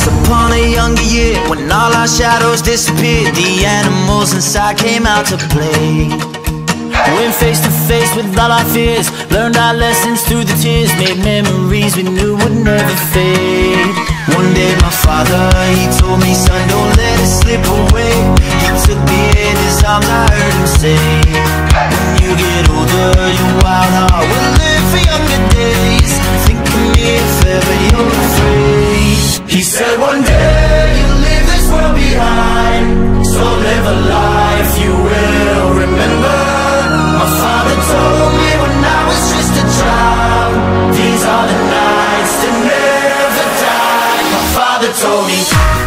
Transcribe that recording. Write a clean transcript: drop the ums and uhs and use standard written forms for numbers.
Once upon a younger year, when all our shadows disappeared, the animals inside came out to play. Went face to face with all our fears, learned our lessons through the tears, made memories we knew would never fade. One day my father, he told me, son, don't let it slip away. He took me in his arms, I heard him say, when you get older, your wild heart will live for younger days. Think of me if ever you're afraid. He said one day you'll leave this world behind, so live a life you will remember. My father told me when I was just a child, these are the nights that never die. My father told me